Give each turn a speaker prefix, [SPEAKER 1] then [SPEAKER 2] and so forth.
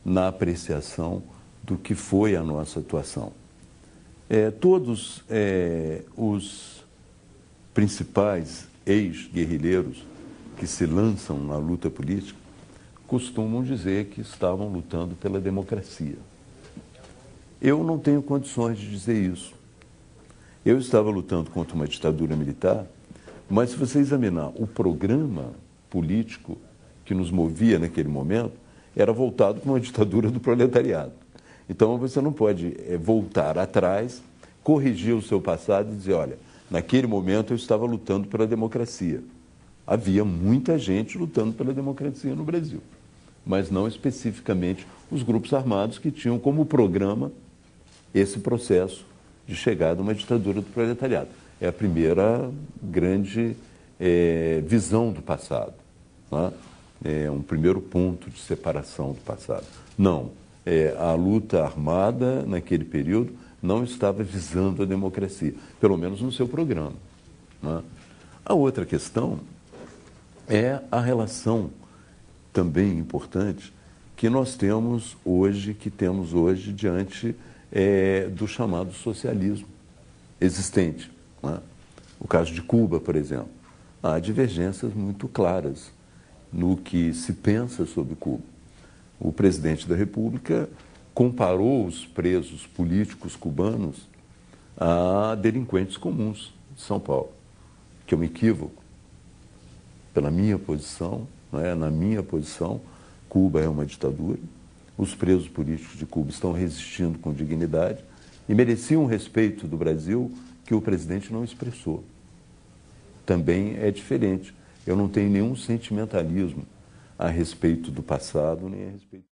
[SPEAKER 1] na apreciação do que foi a nossa atuação. Todos os principais ex-guerrilheiros que se lançam na luta política costumam dizer que estavam lutando pela democracia. Eu não tenho condições de dizer isso. Eu estava lutando contra uma ditadura militar, mas se você examinar o programa político que nos movia naquele momento, era voltado para uma ditadura do proletariado. Então você não pode voltar atrás, corrigir o seu passado e dizer, olha, naquele momento eu estava lutando pela democracia. Havia muita gente lutando pela democracia no Brasil, mas não especificamente os grupos armados que tinham como programa esse processo de chegada a uma ditadura do proletariado. É a primeira grande visão do passado, né? É um primeiro ponto de separação do passado. Não, a luta armada naquele período não estava visando a democracia, pelo menos no seu programa, né? A outra questão é a relação também importante que nós temos hoje, diante do chamado socialismo existente, né? O caso de Cuba, por exemplo, há divergências muito claras no que se pensa sobre Cuba. O presidente da República comparou os presos políticos cubanos a delinquentes comuns de São Paulo, que é um equívoco. Pela minha posição, na minha posição, Cuba é uma ditadura, os presos políticos de Cuba estão resistindo com dignidade e mereciam o respeito do Brasil que o presidente não expressou. Também é diferente. Eu não tenho nenhum sentimentalismo a respeito do passado, nem a respeito...